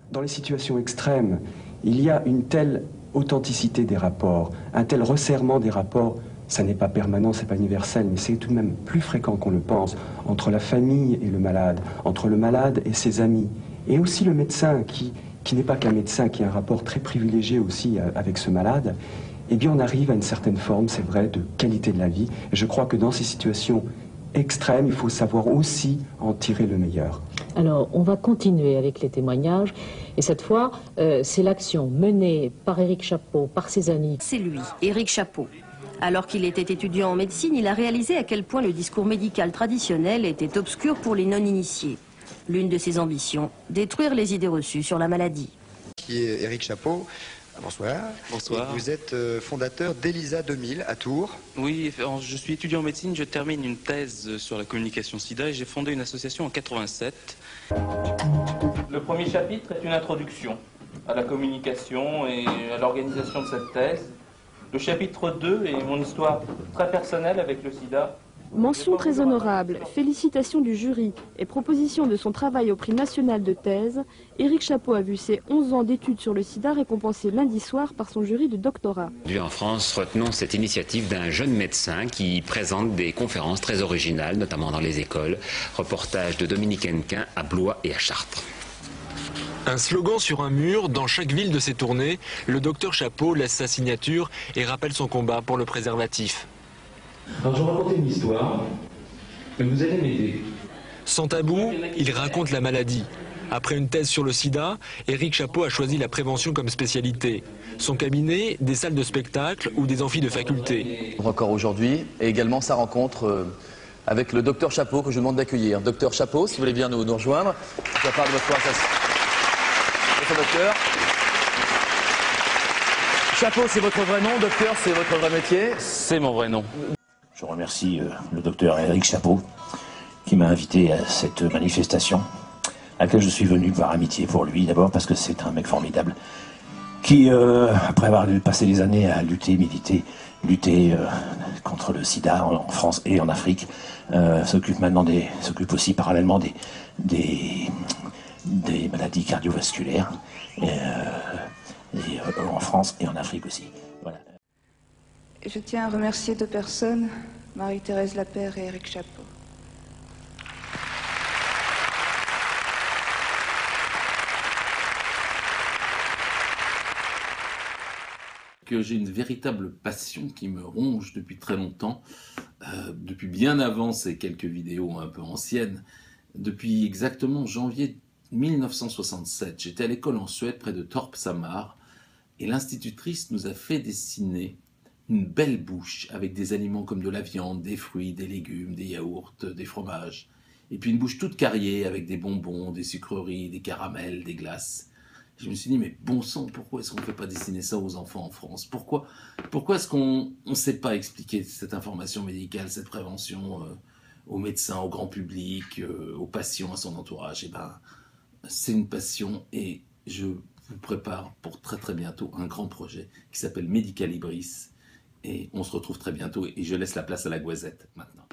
Dans les situations extrêmes, il y a une telle authenticité des rapports, un tel resserrement des rapports, ça n'est pas permanent, c'est pas universel, mais c'est tout de même plus fréquent qu'on le pense, entre la famille et le malade, entre le malade et ses amis, et aussi le médecin qui n'est pas qu'un médecin, qui a un rapport très privilégié aussi avec ce malade. Eh bien on arrive à une certaine forme, c'est vrai, de qualité de la vie. Et je crois que dans ces situations extrêmes, il faut savoir aussi en tirer le meilleur. Alors, on va continuer avec les témoignages. Et cette fois, c'est l'action menée par Éric Chapot, par ses amis. C'est lui, Éric Chapot. Alors qu'il était étudiant en médecine, il a réalisé à quel point le discours médical traditionnel était obscur pour les non-initiés. L'une de ses ambitions, détruire les idées reçues sur la maladie. Qui est Éric Chapot. Bonsoir. Bonsoir. Et vous êtes fondateur d'ELISA 2000 à Tours. Oui, je suis étudiant en médecine, je termine une thèse sur la communication sida et j'ai fondé une association en 87. Le premier chapitre est une introduction à la communication et à l'organisation de cette thèse. Le chapitre 2 est mon histoire très personnelle avec le sida. Mention très honorable, félicitations du jury et proposition de son travail au prix national de thèse, Éric Chapot a vu ses 11 ans d'études sur le sida récompensés lundi soir par son jury de doctorat. En France, retenons cette initiative d'un jeune médecin qui présente des conférences très originales, notamment dans les écoles. Reportage de Dominique Hennequin à Blois et à Chartres. Un slogan sur un mur, dans chaque ville de ses tournées, le docteur Chapot laisse sa signature et rappelle son combat pour le préservatif. Alors je vais raconter une histoire, mais vous allez m'aider. Sans tabou, il raconte la maladie. Après une thèse sur le sida, Éric Chapot a choisi la prévention comme spécialité. Son cabinet, des salles de spectacle ou des amphis de faculté. Encore aujourd'hui, et également sa rencontre avec le docteur Chapot que je vous demande d'accueillir. Docteur Chapot, si vous voulez bien nous rejoindre, je parle de votre conversation. Votre docteur. Chapot, c'est votre vrai nom, docteur, c'est votre vrai métier? C'est mon vrai nom. Je remercie le docteur Éric Chapot qui m'a invité à cette manifestation à laquelle je suis venu par amitié pour lui, d'abord parce que c'est un mec formidable qui, après avoir passé des années à lutter contre le sida en France et en Afrique, s'occupe aussi parallèlement des maladies cardiovasculaires en France et en Afrique aussi. Voilà. Je tiens à remercier deux personnes, Marie-Thérèse Lapère et Éric Chapot. Que j'ai une véritable passion qui me ronge depuis très longtemps, depuis bien avant ces quelques vidéos un peu anciennes, depuis exactement janvier 1967. J'étais à l'école en Suède près de Torp Samar et l'institutrice nous a fait dessiner une belle bouche avec des aliments comme de la viande, des fruits, des légumes, des yaourts, des fromages. Et puis une bouche toute carriée avec des bonbons, des sucreries, des caramels, des glaces. Je me suis dit, mais bon sang, pourquoi est-ce qu'on ne fait pas dessiner ça aux enfants en France? Pourquoi est-ce qu'on ne sait pas expliquer cette information médicale, cette prévention aux médecins, au grand public, aux patients, à son entourage? Eh ben, c'est une passion et je vous prépare pour très très bientôt un grand projet qui s'appelle Medicalibris. Et on se retrouve très bientôt et je laisse la place à la Goisette maintenant.